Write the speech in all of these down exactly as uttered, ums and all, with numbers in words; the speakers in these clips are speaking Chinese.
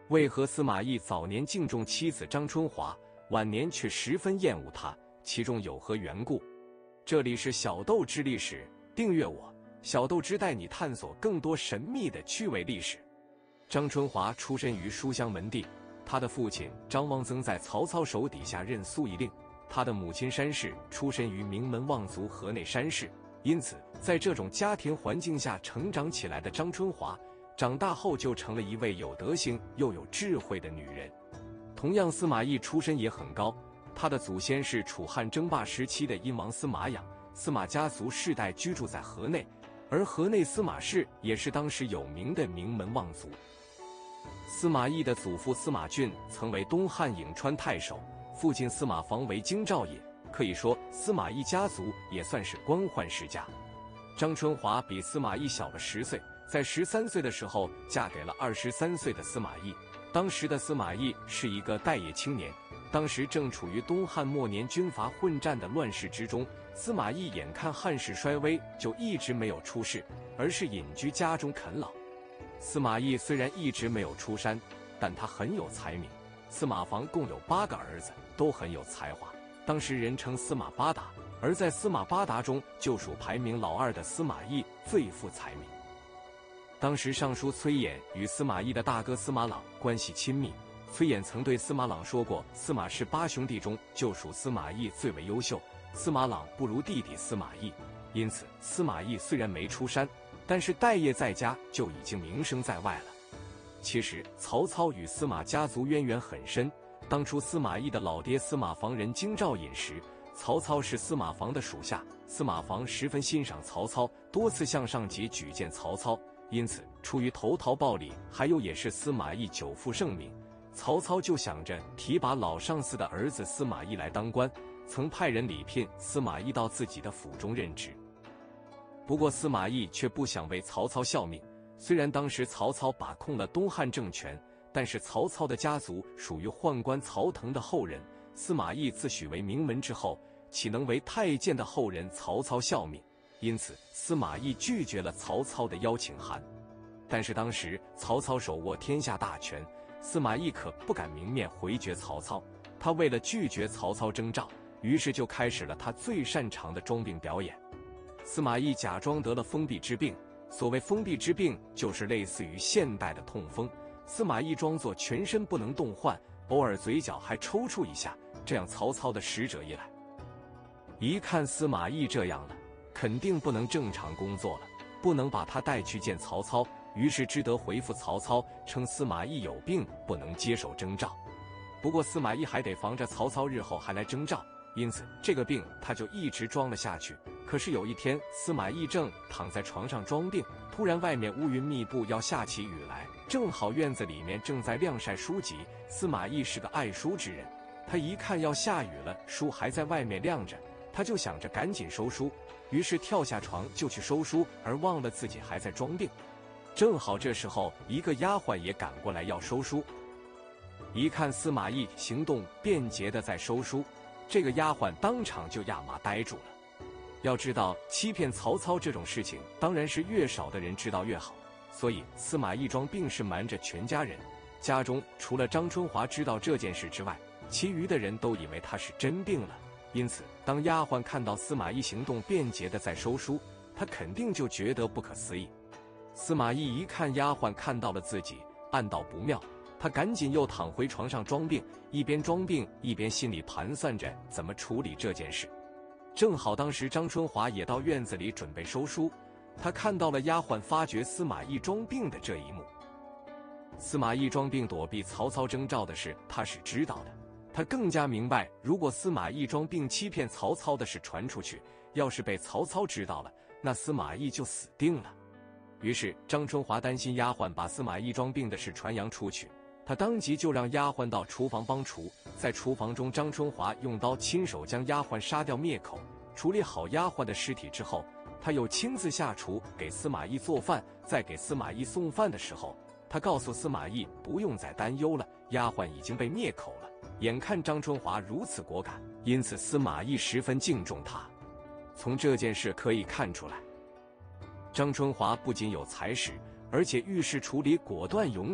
为何司马懿早年敬重妻子张春华，晚年却十分厌恶她？其中有何缘故？这里是小豆之历史，订阅我，小豆之带你探索更多神秘的趣味历史。张春华出身于书香门第，他的父亲张汪曾在曹操手底下任宿义令，他的母亲山氏出身于名门望族河内山氏，因此在这种家庭环境下成长起来的张春华，长大后就成了一位有德行又有智慧的女人。同样，司马懿出身也很高，他的祖先是楚汉争霸时期的殷王司马养，司马家族世代居住在河内，而河内司马氏也是当时有名的名门望族。司马懿的祖父司马骏曾为东汉颍川太守，父亲司马防为京兆尹，可以说司马懿家族也算是官宦世家。张春华比司马懿小了十岁，在十三岁的时候嫁给了二十三岁的司马懿。当时的司马懿是一个待业青年，当时正处于东汉末年军阀混战的乱世之中，司马懿眼看汉室衰微，就一直没有出仕，而是隐居家中啃老。司马懿虽然一直没有出山，但他很有才名。司马防共有八个儿子，都很有才华，当时人称司马八达，而在司马八达中就属排名老二的司马懿最负才名。当时尚书崔琰与司马懿的大哥司马朗关系亲密，崔琰曾对司马朗说过，司马氏八兄弟中就属司马懿最为优秀，司马朗不如弟弟司马懿。因此司马懿虽然没出山，但是待业在家就已经名声在外了。其实曹操与司马家族渊源很深，当初司马懿的老爹司马防任京兆尹时，曹操是司马防的属下，司马防十分欣赏曹操，多次向上级举荐曹操，因此出于投桃报李，还有也是司马懿久负盛名，曹操就想着提拔老上司的儿子司马懿来当官，曾派人礼聘司马懿到自己的府中任职。不过司马懿却不想为曹操效命，虽然当时曹操把控了东汉政权，但是曹操的家族属于宦官曹腾的后人，司马懿自诩为名门之后，岂能为太监的后人曹操效命？因此司马懿拒绝了曹操的邀请函。但是当时曹操手握天下大权，司马懿可不敢明面回绝曹操，他为了拒绝曹操征召，于是就开始了他最擅长的装病表演。司马懿假装得了封闭之病，所谓封闭之病就是类似于现代的痛风，司马懿装作全身不能动唤，偶尔嘴角还抽搐一下，这样曹操的使者一来，一看司马懿这样了，肯定不能正常工作了，不能把他带去见曹操，于是只得回复曹操，称司马懿有病，不能接受征召。不过司马懿还得防着曹操日后还来征召，因此这个病他就一直装了下去。可是有一天，司马懿正躺在床上装病，突然外面乌云密布，要下起雨来，正好院子里面正在晾晒书籍。司马懿是个爱书之人，他一看要下雨了，书还在外面晾着，他就想着赶紧收书，于是跳下床就去收书，而忘了自己还在装病。正好这时候一个丫鬟也赶过来要收书，一看司马懿行动便捷的在收书，这个丫鬟当场就亚麻呆住了。要知道欺骗曹操这种事情当然是越少的人知道越好，所以司马懿装病是瞒着全家人，家中除了张春华知道这件事之外，其余的人都以为他是真病了。因此当丫鬟看到司马懿行动便捷的在收书，他肯定就觉得不可思议。司马懿一看丫鬟看到了自己，暗道不妙，他赶紧又躺回床上装病，一边装病一边心里盘算着怎么处理这件事。正好当时张春华也到院子里准备收书，他看到了丫鬟发觉司马懿装病的这一幕。司马懿装病躲避曹操征召的事他是知道的，他更加明白，如果司马懿装病欺骗曹操的事传出去，要是被曹操知道了，那司马懿就死定了。于是张春华担心丫鬟把司马懿装病的事传扬出去，他当即就让丫鬟到厨房帮厨，在厨房中张春华用刀亲手将丫鬟杀掉灭口，处理好丫鬟的尸体之后，他又亲自下厨给司马懿做饭，在给司马懿送饭的时候，他告诉司马懿不用再担忧了，丫鬟已经被灭口了。眼看张春华如此果敢，因此司马懿十分敬重他。从这件事可以看出来，张春华不仅有才识，而且遇事处理果断勇敢，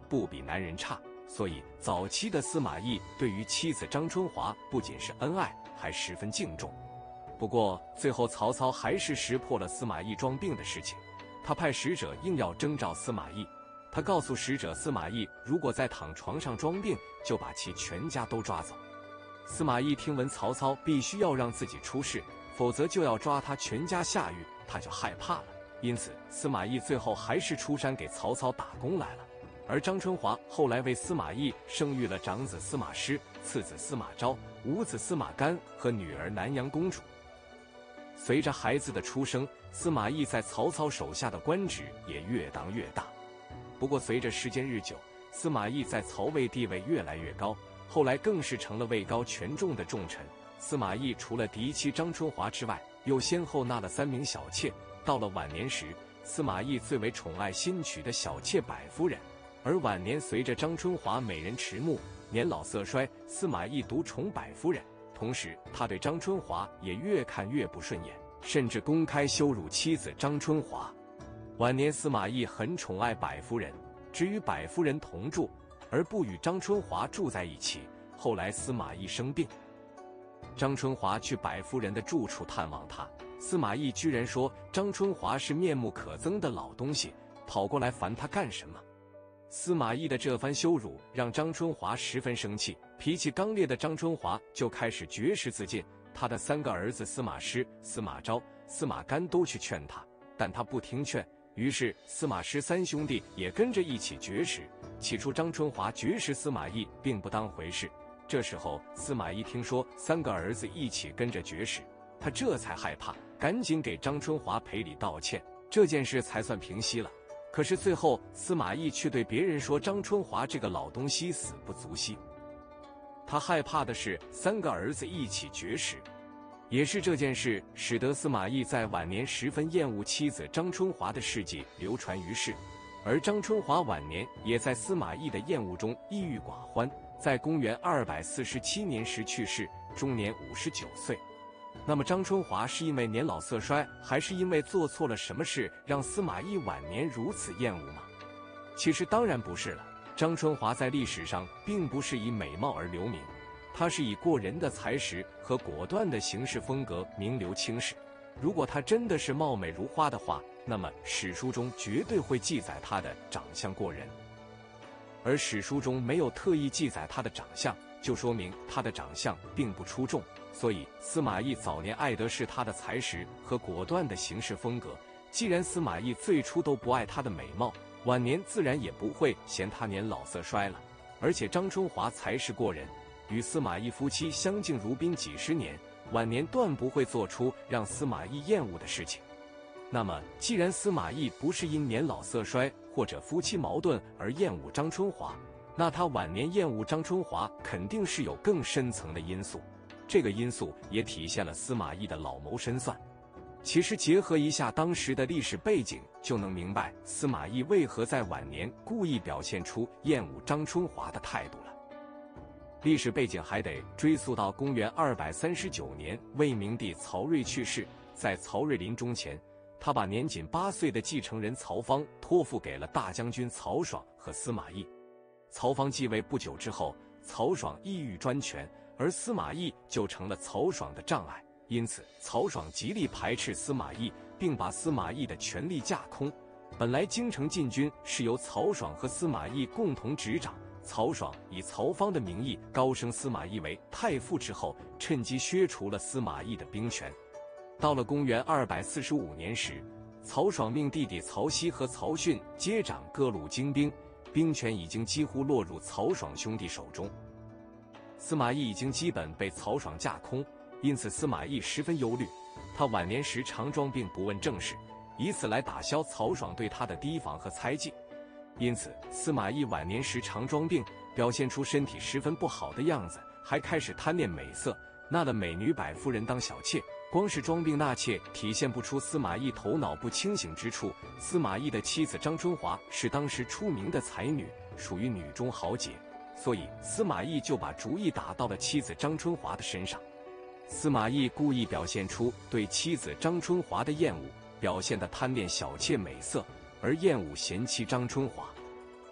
不比男人差，所以早期的司马懿对于妻子张春华不仅是恩爱，还十分敬重。不过最后曹操还是识破了司马懿装病的事情，他派使者硬要征召司马懿。他告诉使者，司马懿如果在躺床上装病，就把其全家都抓走。司马懿听闻曹操必须要让自己出事，否则就要抓他全家下狱，他就害怕了。因此司马懿最后还是出山给曹操打工来了。而张春华后来为司马懿生育了长子司马师、次子司马昭、五子司马干和女儿南阳公主。随着孩子的出生，司马懿在曹操手下的官职也越当越大。不过随着时间日久，司马懿在曹魏地位越来越高，后来更是成了位高权重的重臣。司马懿除了嫡妻张春华之外，又先后纳了三名小妾。到了晚年时，司马懿最为宠爱新娶的小妾百夫人。而晚年随着张春华美人迟暮，年老色衰，司马懿独宠百夫人。同时他对张春华也越看越不顺眼，甚至公开羞辱妻子张春华。晚年司马懿很宠爱百夫人，只与百夫人同住，而不与张春华住在一起。后来司马懿生病，张春华去百夫人的住处探望他，司马懿居然说张春华是面目可憎的老东西，跑过来烦他干什么？司马懿的这番羞辱让张春华十分生气，脾气刚烈的张春华就开始绝食自尽。他的三个儿子司马师、司马昭、司马干都去劝他，但他不听劝，于是司马师三兄弟也跟着一起绝食。起初张春华绝食司马懿并不当回事，这时候司马懿听说三个儿子一起跟着绝食，他这才害怕，赶紧给张春华赔礼道歉，这件事才算平息了。可是最后司马懿却对别人说张春华这个老东西死不足惜。他害怕的是三个儿子一起绝食，也是这件事使得司马懿在晚年十分厌恶妻子张春华的事迹流传于世。而张春华晚年也在司马懿的厌恶中抑郁寡欢，在公元二百四十七年时去世，终年五十九岁。那么张春华是因为年老色衰，还是因为做错了什么事让司马懿晚年如此厌恶吗？其实当然不是了。张春华在历史上并不是以美貌而留名，他是以过人的才识和果断的行事风格名留青史。如果他真的是貌美如花的话，那么史书中绝对会记载他的长相过人。而史书中没有特意记载他的长相，就说明他的长相并不出众。所以司马懿早年爱的是他的才识和果断的行事风格。既然司马懿最初都不爱他的美貌，晚年自然也不会嫌他年老色衰了。而且张春华才识过人，与司马懿夫妻相敬如宾几十年，晚年断不会做出让司马懿厌恶的事情。那么既然司马懿不是因年老色衰或者夫妻矛盾而厌恶张春华，那他晚年厌恶张春华肯定是有更深层的因素。这个因素也体现了司马懿的老谋深算。其实结合一下当时的历史背景，就能明白司马懿为何在晚年故意表现出厌恶张春华的态度了。历史背景还得追溯到公元二百三十九年，魏明帝曹睿去世。在曹睿临终前，他把年仅八岁的继承人曹芳托付给了大将军曹爽和司马懿。曹芳继位不久之后，曹爽意欲专权，而司马懿就成了曹爽的障碍。因此曹爽极力排斥司马懿，并把司马懿的权力架空。本来京城禁军是由曹爽和司马懿共同执掌，曹爽以曹芳的名义高升司马懿为太傅之后，趁机削除了司马懿的兵权。到了公元二百四十五年时，曹爽命弟弟曹熙和曹训接掌各路精兵，兵权已经几乎落入曹爽兄弟手中。司马懿已经基本被曹爽架空，因此司马懿十分忧虑。他晚年时常装病不问政事，以此来打消曹爽对他的提防和猜忌。因此司马懿晚年时常装病，表现出身体十分不好的样子，还开始贪恋美色，纳了美女百夫人当小妾。光是装病纳妾，体现不出司马懿头脑不清醒之处。司马懿的妻子张春华是当时出名的才女，属于女中豪杰，所以司马懿就把主意打到了妻子张春华的身上。司马懿故意表现出对妻子张春华的厌恶，表现得贪恋小妾美色，而厌恶贤妻张春华。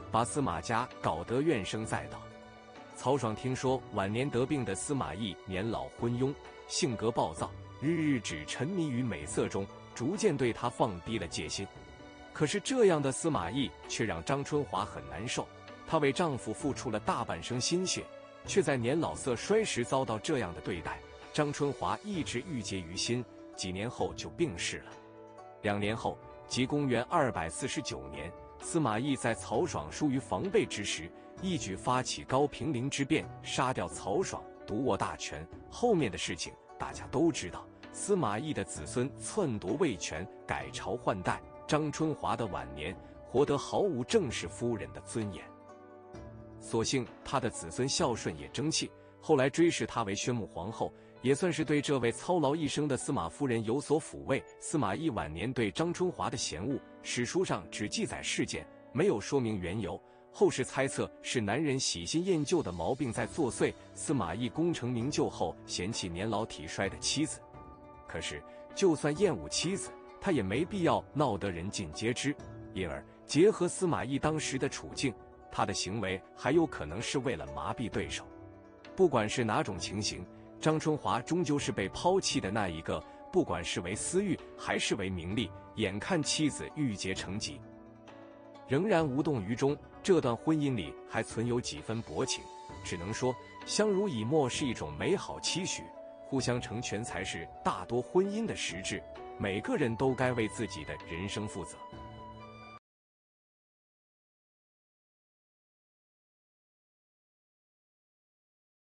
把司马家搞得怨声载道。曹爽听说晚年得病的司马懿年老昏庸，性格暴躁，日日只沉迷于美色中，逐渐对他放低了戒心。可是这样的司马懿却让张春华很难受，她为丈夫付出了大半生心血，却在年老色衰时遭到这样的对待，张春华一直郁结于心，几年后就病逝了。两年后，即公元二百四十九年，司马懿在曹爽疏于防备之时，一举发起高平陵之变，杀掉曹爽，独握大权。后面的事情大家都知道，司马懿的子孙篡夺魏权，改朝换代，张春华的晚年活得毫无正室夫人的尊严。所幸他的子孙孝顺也争气，后来追谥他为宣穆皇后，也算是对这位操劳一生的司马夫人有所抚慰。司马懿晚年对张春华的嫌恶，史书上只记载事件，没有说明缘由。后世猜测是男人喜新厌旧的毛病在作祟，司马懿功成名就后嫌弃年老体衰的妻子。可是就算厌恶妻子，他也没必要闹得人尽皆知。因而结合司马懿当时的处境，他的行为还有可能是为了麻痹对手。不管是哪种情形，张春华终究是被抛弃的那一个，不管是为私欲还是为名利，眼看妻子郁结成疾，仍然无动于衷。这段婚姻里还存有几分薄情，只能说相濡以沫是一种美好期许，互相成全才是大多婚姻的实质。每个人都该为自己的人生负责。